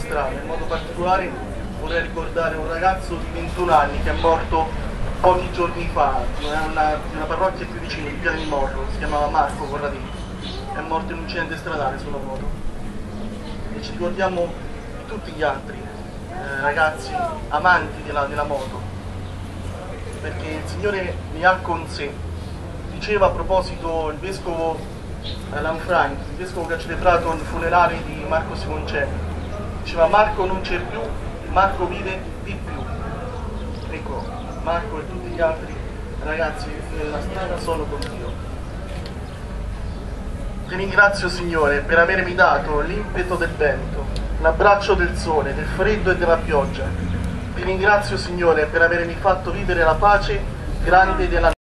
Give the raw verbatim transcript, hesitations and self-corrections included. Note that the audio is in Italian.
strada. In modo particolare vorrei ricordare un ragazzo di ventuno anni che è morto pochi giorni fa, di una, di una parrocchia più vicina, di Piano di Morro, si chiamava Marco Corradini, è morto in un incidente stradale sulla moto. E ci ricordiamo di tutti gli altri eh, ragazzi amanti della, della moto, perché il Signore ne ha con sé. Diceva a proposito il vescovo eh, Lanfranchi, il vescovo che ha celebrato il funerale di Marco Simoncelli, diceva: Marco non c'è più, Marco vive di più. Ecco, Marco e tutti gli altri ragazzi nella strada sono con Dio. Ti ringrazio, Signore, per avermi dato l'impeto del vento, l'abbraccio del sole, del freddo e della pioggia. Ti ringrazio, Signore, per avermi fatto vivere la pace grande della